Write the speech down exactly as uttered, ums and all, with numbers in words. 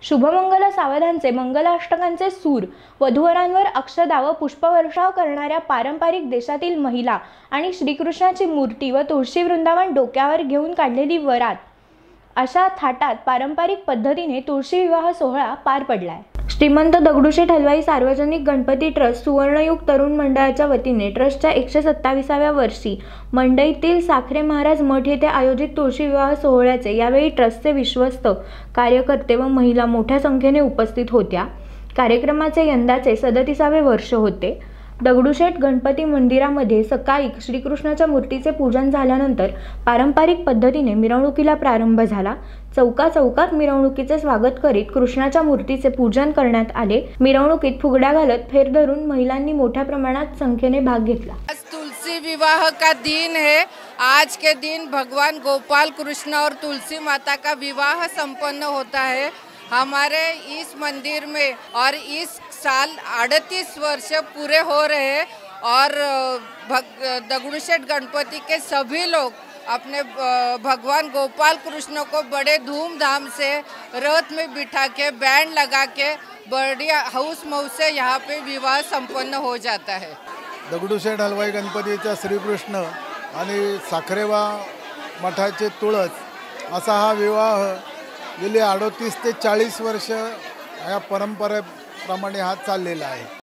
शुभमंगल सावधानचे मंगलाष्टकांचे सूर, वधूवरांवर अक्षदा व पुष्पवर्षाव करणाऱ्या पारंपरिक देशातील महिला आणि श्रीकृष्णाची मूर्ती व तुळशी वृंदावन डोक्यावर घेऊन काढलेली वरात अशा थाटात पारंपरिक पद्धतीने तुळशी विवाह सोहळा पार पडलाय। श्रीमंत दगडूशेठ हलवाई सार्वजनिक गणपती ट्रस्ट सुवर्णयुग तरुण मंडळाच्या वतीने ट्रस्टच्या एकशे सत्ताविसाव्या वर्षी मंडईतील साखरे महाराज मठ येथे आयोजित तुळशी विवाह सोहळ्याचे यावेळी ट्रस्टचे विश्वस्त कार्यकर्ते व महिला मोठ्या संख्येने उपस्थित होत्या। कार्यक्रमाचे यंदाचे सदतीसावे वर्ष होते। दगडूशेठ गणपती मंदिरामध्ये सकाळी श्रीकृष्णाच्या मूर्तीचे पूजन झाल्यानंतर पारंपरिक पद्धतीने मिरवणुकीला प्रारंभ झाला। चौका चौकात मिरवणुकीचे स्वागत करीत कृष्णाच्या मूर्तीचे पूजन करण्यात आले। मिरवणुकीत फुगड्या घालत फेर धरून महिलांनी मोठ्या प्रमाणात संख्येने भाग घेतला। आज तुलसी विवाह का दिन है। आज के दिन भगवान गोपाल कृष्ण और तुलसी माता का विवाह संपन्न होता है। हमारे इस मंदिर में और इस साल अड़तीस वर्ष पूरे हो रहे हैं और दगडूशेठ गणपति के सभी लोग अपने भगवान गोपाल कृष्ण को बड़े धूमधाम से रथ में बिठा के बैंड लगा के बड़ी हौस मौज से यहाँ पे विवाह संपन्न हो जाता है। दगडूशेठ हलवाई गणपतीचा श्रीकृष्ण आणि साखरेवा मठाचे तुळस असा हा विवाह गेली अडतीस ते चाळीस वर्ष या परंपरेप्रमाणे हा चाललेला आहे।